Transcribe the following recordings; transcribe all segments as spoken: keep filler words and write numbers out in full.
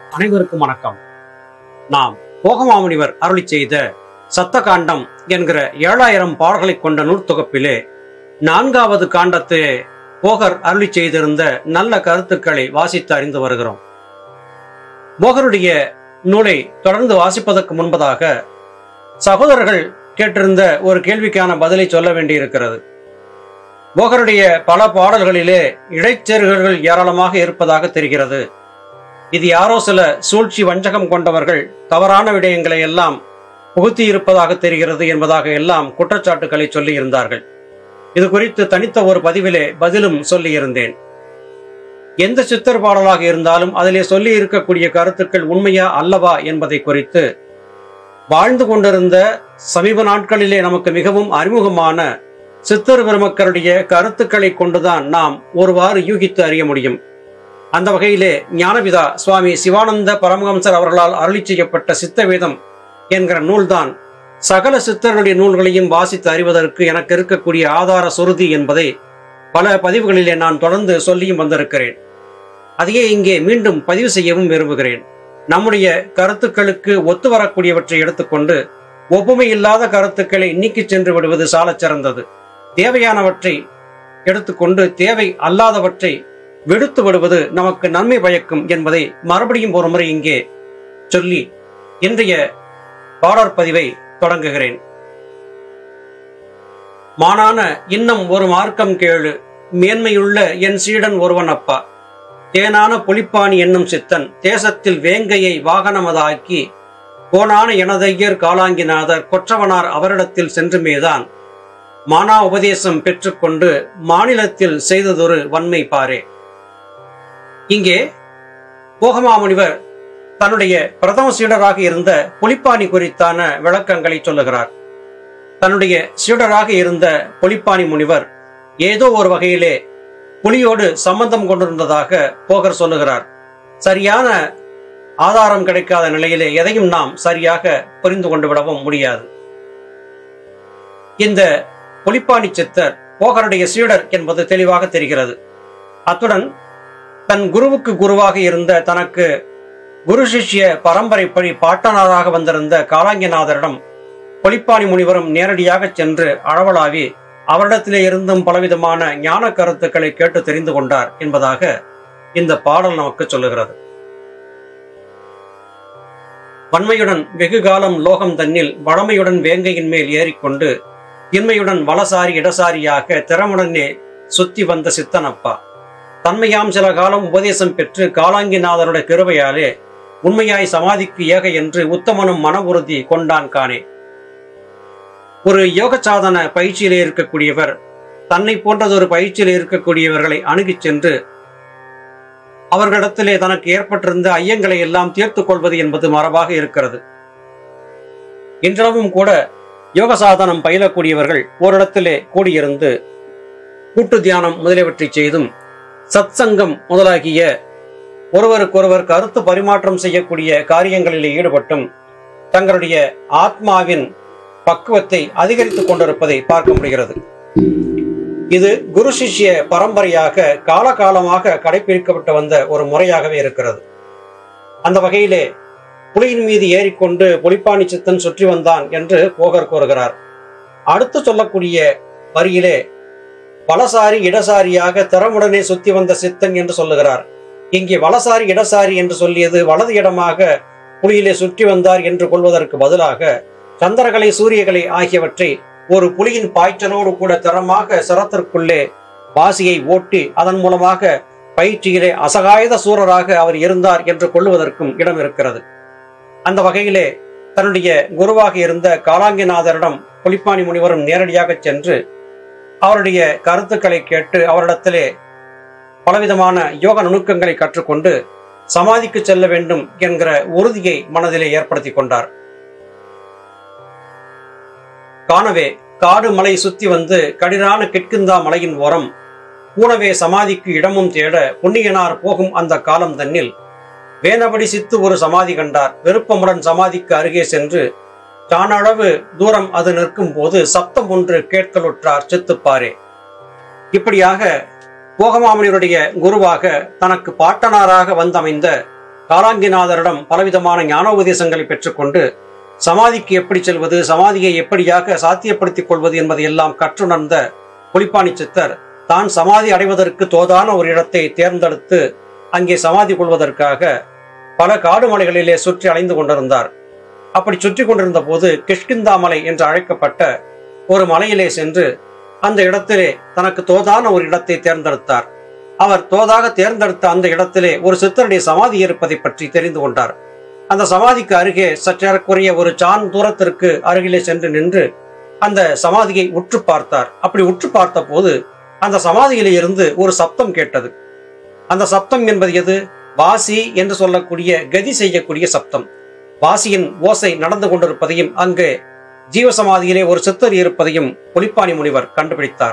அனைவருக்கும் வணக்கம். நாம் போகமாமுனிவர் அருளி செய்த சத்த காண்டம் என்கிற ஏழாயிரம் பாடல்களை கொண்ட நூற்தொகுப்பிலே நான்காவது காண்டத்தை போகர் அருளி செய்திருந்த நல்ல கருத்துக்களை வாசித்து அறிந்து வருகிறோம். போகருடைய நூலை தொடர்ந்து வாசிப்பதற்கு முன்பதாக சகோதரர்கள் கேட்டிருந்த ஒரு கேள்விக்கான பதிலை சொல்ல வேண்டியிருக்கிறது. போகருடைய பல பாடல்களிலே இடைச்சேர்கைகள் ஏராளமாக இருப்பதாக தெரிகிறது. இது யாரோ சில சூழ்ச்சி வஞ்சகம் கொண்டவர்கள் தவறான விடயங்களை எல்லாம் புகுத்தி இருப்பதாக தெரிகிறது என்பதாக எல்லாம் குற்றச்சாட்டுக்களை சொல்லி இருந்தார்கள். இது குறித்து தனித்த ஒரு பதிவிலே பதிலும் சொல்லியிருந்தேன். எந்த சித்தர் பாடலாக இருந்தாலும் அதிலே சொல்லி இருக்கக்கூடிய கருத்துக்கள் உண்மையா அல்லவா என்பதை குறித்து வாழ்ந்து கொண்டிருந்த சமீப நாட்களிலே நமக்கு மிகவும் அறிமுகமான சித்தர் பெருமக்களுடைய கருத்துக்களை கொண்டுதான் நாம் ஒருவாறு யூகித்து அறிய முடியும். அந்த வகையிலே ஞானபிதா சுவாமி சிவானந்த பரமஹம்சர் அவர்களால் அருளி செய்யப்பட்ட சித்தவேதம் என்கிற நூல்தான் சகல சித்தர்களுடைய நூல்களையும் வாசித்து அறிவதற்கு எனக்கு இருக்கக்கூடிய ஆதார சுருதி என்பதை பல பதிவுகளிலே நான் தொடர்ந்து சொல்லியும் வந்திருக்கிறேன். அதையே இங்கே மீண்டும் பதிவு செய்யவும் விரும்புகிறேன். நம்முடைய கருத்துக்களுக்கு ஒத்து வரக்கூடியவற்றை எடுத்துக்கொண்டு ஒப்புமை இல்லாத கருத்துக்களை நீக்கி சென்று விடுவது சாலச் சிறந்தது. தேவையானவற்றை எடுத்துக்கொண்டு தேவை அல்லாதவற்றை விடுத்து விடுவது நமக்கு நன்மை பயக்கும் என்பதை மறுபடியும் ஒரு முறை இங்கே சொல்லி இன்றைய பாடற் பதிவை தொடங்குகிறேன். மானான இன்னும் ஒரு மார்க்கம் கேளு, மேன்மையுள்ள என் சீடன் ஒருவன் அப்பா. தேனான புலிப்பாணி என்னும் சித்தன் தேசத்தில் வேங்கையை வாகனமதாக்கி கோனான எனதையர் காலாங்கிநாதர் கொற்றவனார் அவரிடத்தில் சென்றுமேதான் மானா உபதேசம் பெற்றுக்கொண்டு மாநிலத்தில் செய்ததொரு வன்மை பாரே. இங்கே போகமாமுனிவர் தன்னுடைய பிரதம சீடராக இருந்த புலிப்பாணி குறித்தான விளக்கங்களை சொல்லுகிறார். தன்னுடைய சீடராக இருந்த புலிப்பாணி முனிவர் ஏதோ ஒரு வகையிலே புலியோடு சம்பந்தம் கொண்டிருந்ததாக போகர் சொல்லுகிறார். சரியான ஆதாரம் கிடைக்காத நிலையிலே எதையும் நாம் சரியாக புரிந்து கொண்டு விடவும் முடியாது. இந்த புலிப்பாணி சித்தர் போகருடைய சீடர் என்பது தெளிவாக தெரிகிறது. அத்துடன் தன் குருவுக்கு குருவாக இருந்த தனக்கு குரு சிஷ்ய பரம்பரைப்படி பாட்டனாராக வந்திருந்த காலாங்கிநாதரிடம் புலிப்பாணி முனிவரும் நேரடியாக சென்று அளவலாவி அவரிடத்திலே இருந்தும் பலவிதமான ஞான கருத்துக்களை கேட்டு தெரிந்து கொண்டார் என்பதாக இந்த பாடல் நமக்கு சொல்லுகிறது. வன்மையுடன் வெகு காலம் லோகம் தன்னில் வளமையுடன் வேங்கையின் மேல் ஏறிக்கொண்டு இன்மையுடன் வலசாரி இடசாரியாக திறமுடனே சுத்தி வந்த சித்தனப்பா. தன்மையாம் சில காலம் உபதேசம் பெற்று காலாங்கிநாதருடைய கிருபையாலே உண்மையாய் சமாதிக்கு ஏக என்று உத்தமனும் மன உறுதி கொண்டான் காணே. ஒரு யோக சாதன பயிற்சியிலே இருக்கக்கூடியவர் தன்னை போன்றதொரு பயிற்சியிலே இருக்கக்கூடியவர்களை அணுகிச் சென்று அவர்களிடத்திலே தனக்கு ஏற்பட்டிருந்த ஐயங்களை எல்லாம் தீர்த்து கொள்வது என்பது மரபாக இருக்கிறது. இன்றளவும் கூட யோக சாதனம் பயிலக்கூடியவர்கள் ஓரிடத்திலே கூடியிருந்து கூட்டு தியானம் முதலியவற்றை செய்தும் சத் சங்கம் முதலாகிய ஒருவருக்கொருவர் கருத்து பரிமாற்றம் செய்யக்கூடிய காரியங்களில் ஈடுபட்டும் தங்களுடைய ஆத்மாவின் பக்குவத்தை அதிகரித்துக் கொண்டிருப்பதை பார்க்க முடிகிறது. இது குரு சிஷ்ய பரம்பரையாக காலகாலமாக கடைபிடிக்கப்பட்டு வந்த ஒரு முறையாகவே இருக்கிறது. அந்த வகையிலே புலியின் மீது ஏறிக்கொண்டு புலிப்பாணி சித்தன் சுற்றி வந்தான் என்று போகர் கூறுகிறார். அடுத்து சொல்லக்கூடிய வரியிலே வலசாரி இடசாரியாக திறமுடனே சுத்தி வந்த சித்தன் என்று சொல்லுகிறார். இங்கே வலசாரி இடசாரி என்று சொல்லியது வலது இடமாக புலியிலே சுற்றி வந்தார் என்று கொள்வதற்கு பதிலாக சந்திரகலை சூரியகலை ஆகியவற்றை ஒரு புலியின் பாய்ச்சலோடு கூட திறமாக சிரத்திற்குள்ளே வாசியை ஓட்டி அதன் மூலமாக பயிற்சியிலே அசகாயுத சூரராக அவர் இருந்தார் என்று கொள்வதற்கும் இடம் இருக்கிறது. அந்த வகையிலே தன்னுடைய குருவாக இருந்த காலாங்கிநாதரிடம் புலிப்பாணி முனிவரும் நேரடியாக சென்று அவருடைய கருத்துக்களை கேட்டு அவரிடத்திலே பலவிதமான யோக நுணுக்கங்களை கற்றுக்கொண்டு சமாதிக்கு செல்ல வேண்டும் என்கிற உறுதியை மனதிலே ஏற்படுத்தி கொண்டார். காணவே காடு மலை சுத்தி வந்து கடிரான கிட்கிந்தா மலையின் ஓரம் பூனவே சமாதிக்கு இடமும் தேட புண்ணியனார் போகும் அந்த காலம் தன்னில் வேனபடி சித்து ஒரு சமாதி கண்டார். விருப்பமுடன் சமாதிக்கு அருகே சென்று தானளவு தூரம் அது நிற்கும் போது சப்தம் ஒன்று கேட்கலுற்றார் சித்துப்பாரே. இப்படியாக போகமாமுனிவருடைய குருவாக தனக்கு பாட்டனாராக வந்தமைந்த காலாங்கிநாதரிடம் பலவிதமான ஞானோபதேசங்களை பெற்றுக்கொண்டு சமாதிக்கு எப்படி செல்வது, சமாதியை எப்படியாக சாத்தியப்படுத்திக் கொள்வது என்பதையெல்லாம் கற்றுணர்ந்த புலிப்பாணி சித்தர் தான் சமாதி அடைவதற்கு தோதான ஒரு இடத்தை தேர்ந்தெடுத்து அங்கே சமாதி கொள்வதற்காக பல காடு மலைகளிலே சுற்றி அலைந்து கொண்டிருந்தார். அப்படி சுற்றி கொண்டிருந்த போது கிஷ்கிந்தாமலை என்று அழைக்கப்பட்ட ஒரு மலையிலே சென்று அந்த இடத்திலே தனக்கு தோதான ஒரு இடத்தை தேர்ந்தெடுத்தார். அவர் தோதாக தேர்ந்தெடுத்த அந்த இடத்திலே ஒரு சித்தருடைய சமாதி இருப்பதை பற்றி தெரிந்து கொண்டார். அந்த சமாதிக்கு அருகே சற்றேறக்குறைய ஒரு சான் தூரத்திற்கு அருகிலே சென்று நின்று அந்த சமாதியை உற்று பார்த்தார். அப்படி உற்று பார்த்த போது அந்த சமாதியிலே இருந்து ஒரு சப்தம் கேட்டது. அந்த சப்தம் என்பது எது? வாசி என்று சொல்லக்கூடிய கதி செய்யக்கூடிய சப்தம். வாசியின் ஓசை நடந்து கொண்டிருப்பதையும் அங்கு ஜீவசமாதியிலே ஒரு சித்தர் இருப்பதையும் புலிப்பாணி முனிவர் கண்டுபிடித்தார்.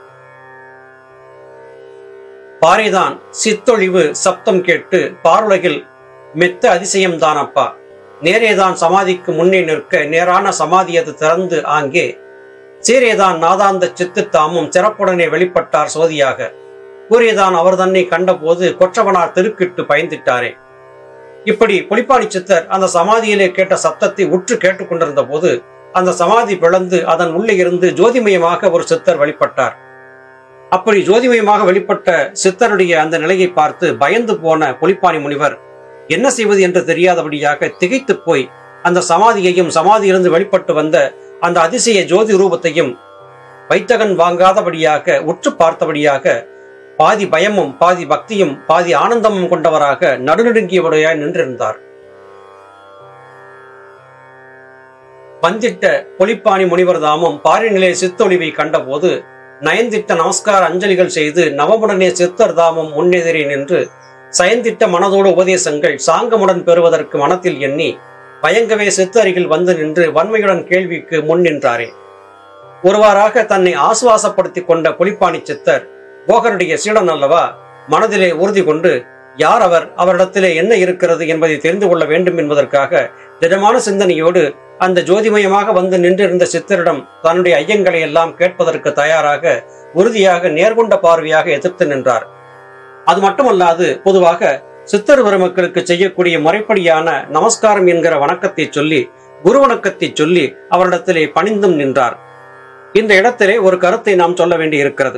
பாரிதான் சித்தொழிவு சப்தம் கேட்டு பாருலகில் மெத்த அதிசயம் தானப்பா, நேரேதான் சமாதிக்கு முன்னே நிற்க நேரான சமாதி அது திறந்து ஆங்கே சீரேதான் நாதாந்த சித்து தாமும் சிறப்புடனே வெளிப்பட்டார் சோதியாக, கூறியதான் அவர் தன்னை கண்டபோது கொற்றவனார் திருக்கிட்டு பயந்திட்டாரே. இப்படி புலிப்பாணி சித்தர் அந்த சமாதியிலே கேட்ட சப்தத்தை உற்று கேட்டுக் கொண்டிருந்த போது அந்த சமாதி பிளந்து அதன் உள்ளே இருந்து ஜோதிமயமாக ஒரு சித்தர் வெளிப்பட்டார். அப்படி ஜோதிமயமாக வெளிப்பட்ட சித்தருடைய அந்த நிலையை பார்த்து பயந்து போன புலிப்பாணி முனிவர் என்ன செய்வது என்று தெரியாதபடியாக திகைத்து போய் அந்த சமாதியையும் சமாதியிலிருந்து வெளிப்பட்டு வந்த அந்த அதிசய ஜோதி ரூபத்தையும் வைத்தகன் வாங்காதபடியாக உற்று பார்த்தபடியாக பாதி பயமும் பாதி பக்தியும் பாதி ஆனந்தமும் கொண்டவராக நடுநடுங்கியவரையாய் நின்றிருந்தார். வந்திட்ட புலிப்பாணி முனிவர் தாமும் பாரிநிலை சித்தொழிவை கண்டபோது நயந்திட்ட நமஸ்கார அஞ்சலிகள் செய்து நவமுடனே சித்தர் தாமும் முன்னெதிரே நின்று சயந்திட்ட மனதோடு உபதேசங்கள் சாங்கமுடன் பெறுவதற்கு மனத்தில் எண்ணி பயங்கவே சித்த அருகில் வந்து நின்று வன்மையுடன் கேள்விக்கு முன் நின்றாரே. ஒருவாறாக தன்னை ஆசுவாசப்படுத்திக் கொண்ட புலிப்பாணி சித்தர் போகருடைய சீடன் அல்லவா, மனதிலே உறுதி கொண்டு யார் அவர், அவரிடத்திலே என்ன இருக்கிறது என்பதை தெரிந்து கொள்ள வேண்டும் என்பதற்காக திடமான சிந்தனையோடு அந்த ஜோதிமயமாக வந்து நின்றிருந்த சித்தரிடம் தன்னுடைய ஐயங்களை எல்லாம் கேட்பதற்கு தயாராக உறுதியாக நேர்கொண்ட பார்வையாக எதிர்த்து நின்றார். அது மட்டுமல்லாது பொதுவாக சித்தர் பெருமக்களுக்கு செய்யக்கூடிய முறைப்படியான நமஸ்காரம் என்கிற வணக்கத்தை சொல்லி குரு வணக்கத்தை சொல்லி அவரிடத்திலே பணிந்தும் நின்றார். இந்த இடத்திலே ஒரு கருத்தை நாம் சொல்ல வேண்டி இருக்கிறது.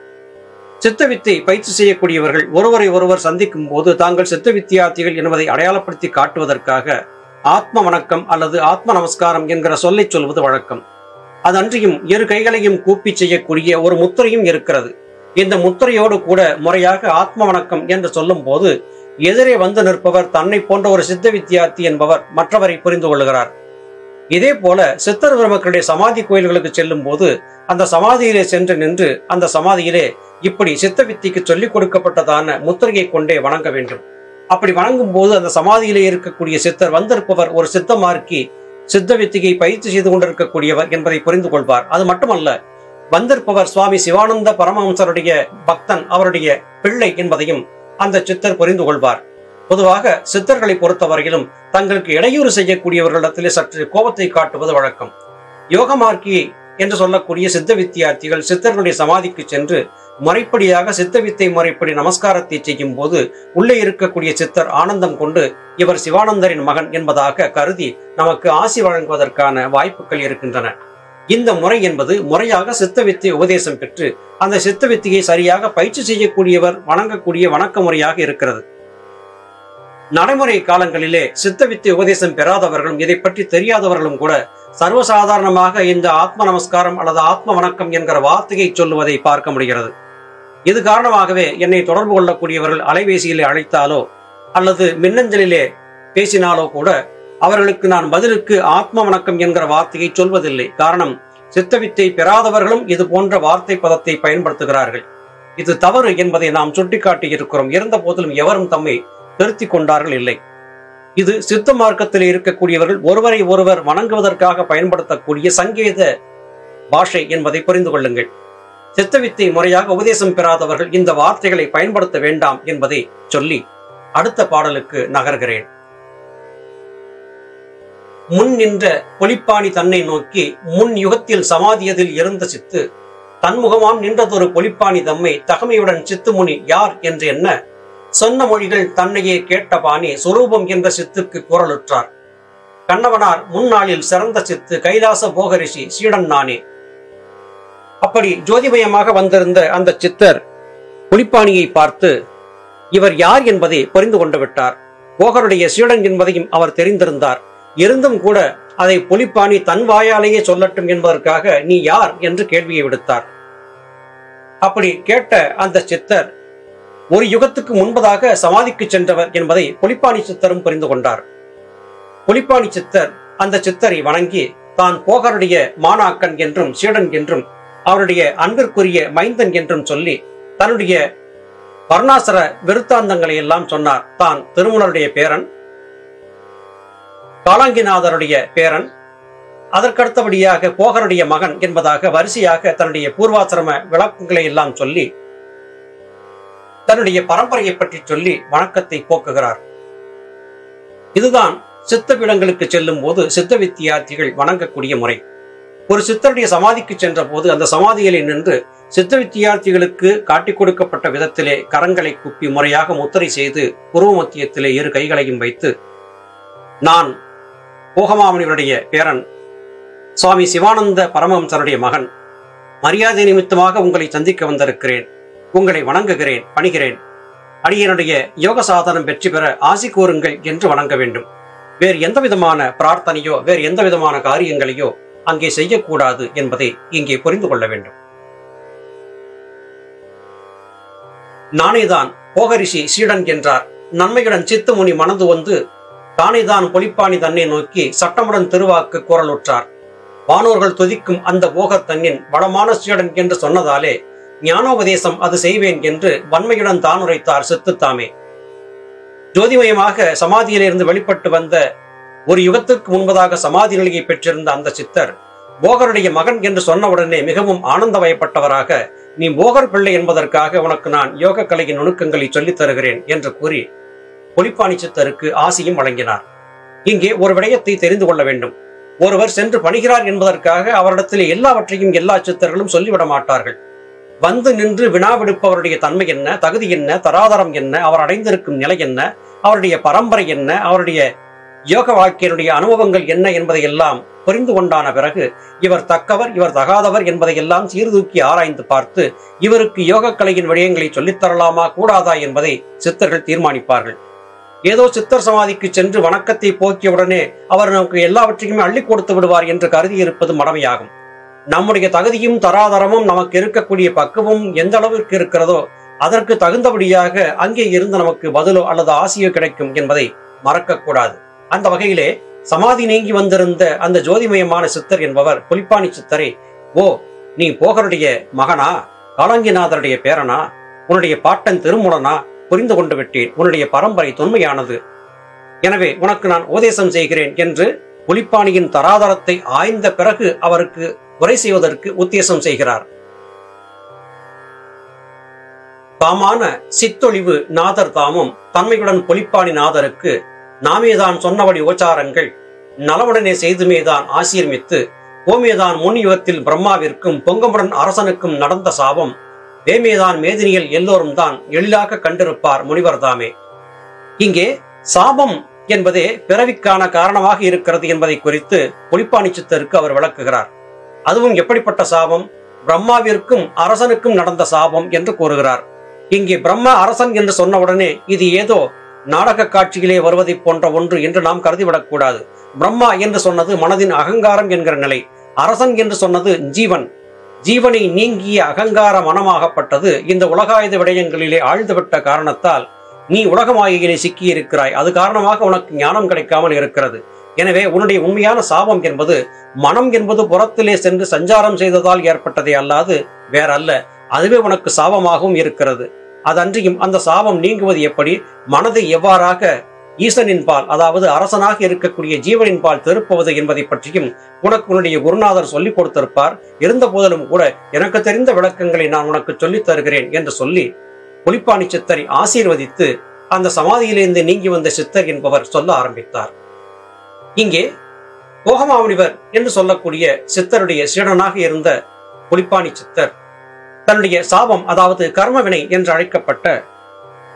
சித்தவித்தை பயிற்சி செய்யக்கூடியவர்கள் ஒருவரை ஒருவர் சந்திக்கும் போது தாங்கள் சித்த வித்தியார்த்திகள் என்பதை அடையாளப்படுத்தி காட்டுவதற்காக ஆத்ம வணக்கம் அல்லது ஆத்ம நமஸ்காரம் என்கிற சொல்லை சொல்வது வழக்கம். அதன்றியும் இரு கைகளையும் கூப்பி செய்யக்கூடிய ஒரு முத்திரையும் இருக்கிறது. இந்த முத்திரையோடு கூட முறையாக ஆத்ம வணக்கம் என்று சொல்லும் போது எதிரே வந்து நிற்பவர் தன்னை போன்ற ஒரு சித்த வித்தியார்த்தி என்பவர் மற்றவரை புரிந்து கொள்ளுகிறார். இதே போல சித்தர் பெருமக்களுடைய சமாதி கோயில்களுக்கு செல்லும் போது அந்த சமாதியிலே சென்று நின்று அந்த சமாதியிலே இப்படி சித்த வித்திக்கு சொல்லிக் கொடுக்கப்பட்டதான முத்திரையை கொண்டே வணங்க வேண்டும். அப்படி வணங்கும் போது அந்த சமாதியிலே இருக்கக்கூடிய சித்தர் வந்திருப்பவர் ஒரு சித்தமார்க்கி சித்த வித்தியை பயிற்சி செய்து கொண்டிருக்கக்கூடியவர் என்பதை புரிந்து கொள்வார். அது மட்டுமல்ல, வந்திருப்பவர் சுவாமி சிவானந்த பரமஹம்சருடைய பக்தன், அவருடைய பிள்ளை என்பதையும் அந்த சித்தர் புரிந்து கொள்வார். பொதுவாக சித்தர்களை பொறுத்தவரையிலும் தங்களுக்கு இடையூறு செய்யக்கூடியவர்களிடத்திலே சற்று கோபத்தை காட்டுவது வழக்கம். யோகமார்க்கி என்று சொல்லக்கூடிய சித்த வித்தியார்த்திகள் சித்தர்களுடைய சமாதிக்கு சென்று முறைப்படியாக சித்த வித்தை முறைப்படி நமஸ்காரத்தை செய்யும் போது உள்ளே இருக்கக்கூடிய சித்தர் ஆனந்தம் கொண்டு இவர் சிவானந்தரின் மகன் என்பதாக கருதி நமக்கு ஆசி வழங்குவதற்கான வாய்ப்புகள் இருக்கின்றன. இந்த முறை என்பது முறையாக சித்த வித்தை உபதேசம் பெற்று அந்த சித்த வித்தியை சரியாக பயிற்சி செய்யக்கூடியவர் வணங்கக்கூடிய வணக்க முறையாக இருக்கிறது. நடைமுறை காலங்களிலே சித்த வித்தை உபதேசம் பெறாதவர்களும் இதை பற்றி தெரியாதவர்களும் கூட சர்வசாதாரணமாக இந்த ஆத்ம நமஸ்காரம் அல்லது ஆத்ம வணக்கம் என்கிற வார்த்தையை சொல்லுவதை பார்க்க முடிகிறது. இது காரணமாகவே என்னை தொடர்பு கொள்ளக்கூடியவர்கள் அலைபேசியிலே அழைத்தாலோ அல்லது மின்னஞ்சலிலே பேசினாலோ கூட அவர்களுக்கு நான் பதிலுக்கு ஆத்ம வணக்கம் என்கிற வார்த்தையை சொல்வதில்லை. காரணம், சித்தவித்தை பெறாதவர்களும் இது போன்ற வார்த்தை பதத்தை பயன்படுத்துகிறார்கள். இது தவறு என்பதை நாம் சுட்டிக்காட்டி இருக்கிறோம். இருந்த போதிலும் எவரும் தம்மை திருத்தி கொண்டார்கள் இல்லை. இது சித்த மார்க்கத்தில் இருக்கக்கூடியவர்கள் ஒருவரை ஒருவர் வணங்குவதற்காக பயன்படுத்தக்கூடிய சங்கேத பாஷை என்பதை புரிந்து கொள்ளுங்கள். சித்தவித்தை முறையாக உபதேசம் பெறாதவர்கள் இந்த வார்த்தைகளை பயன்படுத்த வேண்டாம் என்பதை சொல்லி அடுத்த பாடலுக்கு நகர்கிறேன். முன் நின்ற பொலிப்பாணி தன்னை நோக்கி முன் யுகத்தில் சமாதியதில் இருந்த சித்து தன்முகமாம் நின்றதொரு பொலிப்பாணி தம்மை தகமையுடன் சித்துமுனி யார் என்று என்ன சொன்ன மொழிகள் தன்னையே கேட்ட பாணி சுரூபம் என்ற சித்துக்கு குரலுற்றார். கண்ணவனார் முன்னாளில் சிறந்த சித்து கைலாச போகரிஷி சீடன் நானே. அப்படி ஜோதிமயமாக வந்திருந்த அந்த சித்தர் புலிப்பாணியை பார்த்து இவர் யார் என்பதை புரிந்து கொண்டு விட்டார். போகருடைய சீடன் என்பதையும் அவர் தெரிந்திருந்தார். இருந்தும் கூட அதை புலிப்பாணி தன் வாயாலேயே சொல்லட்டும் என்பதற்காக நீ யார் என்று கேள்வியை விடுத்தார். அப்படி கேட்ட அந்த சித்தர் ஒரு யுகத்துக்கு முன்பதாக சமாதிக்கு சென்றவர் என்பதை புலிப்பாணி சித்தரும் புரிந்து கொண்டார். புலிப்பாணி சித்தர் அந்த சித்தரை வணங்கி தான் போகருடைய மாணாக்கன் என்றும் சீடன் என்றும் அவருடைய அன்பிற்குரிய மைந்தன் என்றும் சொல்லி தன்னுடைய வர்ணாசர விருத்தாந்தங்களை எல்லாம் சொன்னார். தான் திருமூலருடைய பேரன், காலாங்கிநாதருடைய பேரன், அதற்கடுத்தபடியாக போகருடைய மகன் என்பதாக வரிசையாக தன்னுடைய பூர்வாசிரம விளக்கங்களை எல்லாம் சொல்லி தன்னுடைய பரம்பரையை பற்றி சொல்லி வணக்கத்தை போக்குகிறார். இதுதான் சித்த பீடங்களுக்கு செல்லும் போது சித்த வித்தியார்த்திகள் வணங்கக்கூடிய முறை. ஒரு சித்தருடைய சமாதிக்கு சென்ற போது அந்த சமாதியிலே நின்று சித்த வித்தியார்த்திகளுக்கு காட்டிக் கொடுக்கப்பட்ட விதத்திலே கரங்களை குப்பி முறையாக முத்திரை செய்து புருவ மத்தியத்திலே இரு கைகளையும் வைத்து நான் போகமாமுனிவருடைய பேரன், சுவாமி சிவானந்த பரமஹம்சருடைய மகன், மரியாதை நிமித்தமாக உங்களை சந்திக்க வந்திருக்கிறேன், உங்களை வணங்குகிறேன், பணிகிறேன், அடியனுடைய யோக சாதனம் வெற்றி பெற ஆசி கூறுங்கள் என்று வணங்க வேண்டும். வேறு எந்த விதமான பிரார்த்தனையோ வேறு எந்த விதமான காரியங்களையோ அங்கே செய்யக்கூடாது என்பதை இங்கே புரிந்து கொள்ள வேண்டும். நானேதான் போகரிஷி சீடன் என்றார். நன்மையுடன் சித்துமுனி மனது வந்து தானேதான் பொலிப்பாணி தன்னை நோக்கி சட்டமுடன் திருவாக்கு குரலுற்றார். வானோர்கள் துதிக்கும் அந்த போகர் தன்னின் வளமான சீடன் என்று சொன்னதாலே ஞானோபதேசம் அது செய்வேன் என்று வன்மையுடன் தான் உரைத்தார் சித்துத்தாமே. ஜோதிமயமாக சமாதியிலிருந்து வெளிப்பட்டு வந்த ஒரு யுகத்திற்கு முன்பதாக சமாதி நிலையை பெற்றிருந்த அந்த சித்தர் போகருடைய மகன் என்று சொன்னவுடனே மிகவும் ஆனந்தவயப்பட்டவராக நீ போகர் பிள்ளை என்பதற்காக உனக்கு நான் யோக கலையின் நுணுக்கங்களை சொல்லித் தருகிறேன் என்று கூறி புலிப்பாணி சித்தருக்கு ஆசியும் வழங்கினார். இங்கே ஒரு விடயத்தை தெரிந்து கொள்ள வேண்டும். ஒருவர் சென்று பணிகிறார் என்பதற்காக அவரிடத்திலே எல்லாவற்றையும் எல்லா சித்தர்களும் சொல்லிவிட மாட்டார்கள். வந்து நின்று வினாவிடுப்பவருடைய தன்மை என்ன, தகுதி என்ன, தராதரம் என்ன, அவர் அடைந்திருக்கும் நிலை என்ன, அவருடைய பரம்பரை என்ன, அவருடைய யோக வாழ்க்கையினுடைய அனுபவங்கள் என்ன என்பதையெல்லாம் புரிந்து கொண்டான பிறகு இவர் தக்கவர் இவர் தகாதவர் என்பதையெல்லாம் சீர்தூக்கி ஆராய்ந்து பார்த்து இவருக்கு யோக கலையின் விடயங்களை சொல்லித்தரலாமா கூடாதா என்பதை சித்தர்கள் தீர்மானிப்பார்கள். ஏதோ சித்தர் சமாதிக்கு சென்று வணக்கத்தை போக்கியவுடனே அவர் நமக்கு எல்லாவற்றையுமே அள்ளி கொடுத்து விடுவார் என்று கருதி இருப்பது மடமையாகும். நம்முடைய தகுதியும் தராதரமும் நமக்கு இருக்கக்கூடிய பக்குவம் எந்த அளவிற்கு இருக்கிறதோ அதற்கு தகுந்தபடியாக அங்கே இருந்து நமக்கு பதிலோ அல்லது ஆசியோ கிடைக்கும் என்பதை மறக்கக்கூடாது. அந்த வகையிலே சமாதி நீங்கி வந்திருந்த அந்த ஜோதிமயமான சித்தர் என்பவர் புலிப்பாணி சித்தரை, ஓ நீ போகருடைய மகனா, காலாங்கிநாதருடைய பேரனா, உன்னுடைய பாட்டன் திருமூலனா, புரிந்து கொண்டு விட்டேன், உன்னுடைய பரம்பரை தொன்மையானது, எனவே உனக்கு நான் உபதேசம் செய்கிறேன் என்று புலிப்பாணியின் தராதரத்தை ஆய்ந்த பிறகு அவருக்கு உரை செய்வதற்கு உத்தேசம் செய்கிறார். தாமான சித்தொழிவு நாதர் தாமும் தன்மையுடன் புலிப்பாணி நாதருக்கு நாமேதான் சொன்னபடி உபச்சாரங்கள் நலமுடனே செய்துமேதான் ஆசீர்மித்து ஓமேதான் முன் யுகத்தில் பிரம்மாவிற்கும் பொங்கமுடன் அரசனுக்கும் நடந்த சாபம் வேமேதான் மேதினியில் எல்லோரும் தான் எளிதாக கண்டிருப்பார் முனிவர் தாமே. இங்கே சாபம் என்பதே பிறவிக்கான காரணமாக இருக்கிறது என்பதை குறித்து புலிப்பாணி சித்தருக்கு அவர் விளக்குகிறார். அதுவும் எப்படிப்பட்ட சாபம்? பிரம்மாவிற்கும் அரசனுக்கும் நடந்த சாபம் என்று கூறுகிறார். இங்கே பிரம்ம அரசன் என்று சொன்னவுடனே இது ஏதோ நாடக காட்சியிலே வருவதை போன்ற ஒன்று என்று நாம் கருதிவிடக்கூடாது. பிரம்மா என்று சொன்னது மனதின் அகங்காரம் என்கிற நிலை, அரசன் என்று சொன்னது ஜீவன், ஜீவனை நீங்கிய அகங்கார மனமாகப்பட்டது இந்த உலகாயுத விடயங்களிலே ஆழ்ந்துவிட்ட காரணத்தால் நீ உலக மாயையிலே சிக்கியிருக்கிறாய். அது காரணமாக உனக்கு ஞானம் கிடைக்காமல் இருக்கிறது. எனவே உன்னுடைய உண்மையான சாபம் என்பது மனம் என்பது புறத்திலே சென்று சஞ்சாரம் செய்ததால் ஏற்பட்டதே அல்லாது வேறல்ல. அதுவே உனக்கு சாபமாகவும் இருக்கிறது. அதன்றியும் அந்த சாபம் நீங்குவது எப்படி? மனதை எவ்வாறாக ஈசனின் பால், அதாவது அரசனாக இருக்கக்கூடிய ஜீவனின் பால் திருப்புவது என்பதை பற்றியும் உனக்கு உன்னுடைய குருநாதர் சொல்லிக் கொடுத்திருப்பார். இருந்த போதிலும் கூட எனக்கு தெரிந்த விளக்கங்களை நான் உனக்கு சொல்லித் தருகிறேன் என்று சொல்லி புலிப்பாணி சித்தரை ஆசீர்வதித்து அந்த சமாதியிலிருந்து நீங்கி வந்த சித்தர் என்பவர் சொல்ல ஆரம்பித்தார். இங்கே போகமாமுனிவர் என்று சொல்லக்கூடிய சித்தருடைய சீடனாக இருந்த புலிப்பாணி சித்தர் தன்னுடைய சாபம், அதாவது கர்மவினை என்று அழைக்கப்பட்ட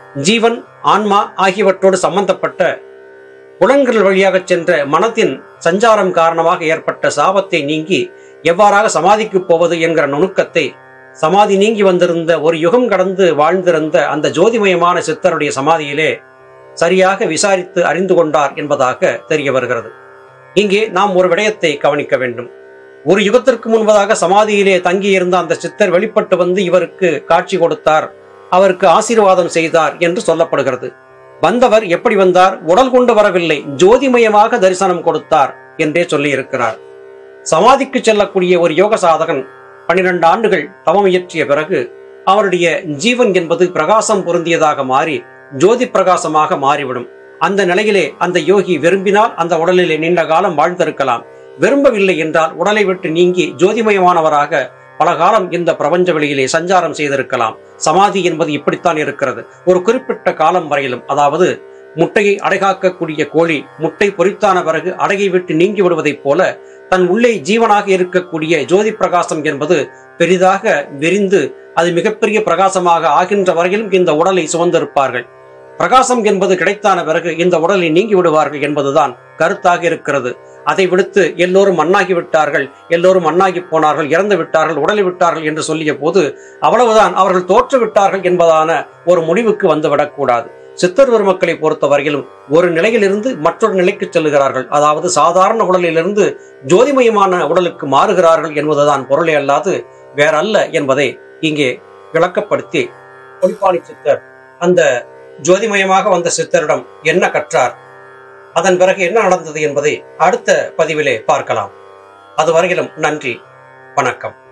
ஜீவன், ஆன்மா ஆகியவற்றோடு சம்பந்தப்பட்ட புலன்கள் வழியாக சென்ற மனத்தின் சஞ்சாரம் காரணமாக ஏற்பட்ட சாபத்தை நீங்கி எவ்வாறாக சமாதிக்கு போவது என்கிற நுணுக்கத்தை சமாதி நீங்கி வந்திருந்த ஒரு யுகம் கடந்து வாழ்ந்திருந்த அந்த ஜோதிமயமான சித்தருடைய சமாதியிலே சரியாக விசாரித்து அறிந்து கொண்டார் என்பதாக தெரிய வருகிறது. இங்கே நாம் ஒரு விடயத்தை கவனிக்க வேண்டும். ஒரு யுகத்திற்கு முன்பதாக சமாதியிலே தங்கியிருந்த அந்த சித்தர் வெளிப்பட்டு வந்து இவருக்கு காட்சி கொடுத்தார், அவருக்கு ஆசீர்வாதம் செய்தார் என்று சொல்லப்படுகிறது. வந்தவர் எப்படி வந்தார்? உடல் கொண்டு வரவில்லை, ஜோதிமயமாக தரிசனம் கொடுத்தார் என்றே சொல்லி இருக்கிறார். சமாதிக்கு செல்லக்கூடிய ஒரு யோக சாதகன் பனிரெண்டு ஆண்டுகள் தவம் இயற்றிய பிறகு அவருடைய ஜீவன் என்பது பிரகாசம் பொருந்தியதாக மாறி ஜோதி பிரகாசமாக மாறிவிடும். அந்த நிலையிலே அந்த யோகி விரும்பினால் அந்த உடலிலே நீண்ட காலம் வாழ்ந்திருக்கலாம், விரும்பவில்லை என்றால் உடலை விட்டு நீங்கி ஜோதிமயமானவராக பல காலம் இந்த பிரபஞ்ச வெளியிலே சஞ்சாரம் செய்திருக்கலாம். சமாதி என்பது இப்படித்தான் இருக்கிறது. ஒரு குறிப்பிட்ட காலம் வரையிலும், அதாவது முட்டையை அடைகாக்கக்கூடிய கோழி முட்டை பொறித்தான பிறகு அடையை விட்டு நீங்கி விடுவதைப் போல தன் உள்ளே ஜீவனாக இருக்கக்கூடிய ஜோதி பிரகாசம் என்பது பெரிதாக விரிந்து அது மிகப்பெரிய பிரகாசமாக ஆகின்ற வரையிலும் இந்த உடலை சுமந்திருப்பார்கள். பிரகாசம் என்பது கிடைத்தான பிறகு இந்த உடலை நீங்கி விடுவார்கள் என்பதுதான் கருத்தாக இருக்கிறது. அதை விடுத்து எல்லோரும் மண்ணாகி விட்டார்கள், எல்லோரும் மண்ணாகி போனார்கள், இறந்து விட்டார்கள், உடலை விட்டார்கள் என்று சொல்லிய போது அவ்வளவுதான், அவர்கள் தோற்று விட்டார்கள் என்பதான ஒரு முடிவுக்கு வந்துவிடக்கூடாது. சித்தர் பெருமக்களை பொறுத்த வரையிலும் ஒரு நிலையிலிருந்து மற்றொரு நிலைக்கு செல்லுகிறார்கள், அதாவது சாதாரண உடலிலிருந்து ஜோதிமயமான உடலுக்கு மாறுகிறார்கள் என்பதுதான் பொருளை அல்லாது வேறல்ல என்பதை இங்கே விளக்கப்படுத்தி பொலிப்பாணி சித்தர் அந்த ஜோதிமயமாக வந்த சித்தரிடம் என்ன கற்றார், அதன் பிறகு என்ன நடந்தது என்பதை அடுத்த பதிவிலே பார்க்கலாம். அதுவரையிலும் நன்றி, வணக்கம்.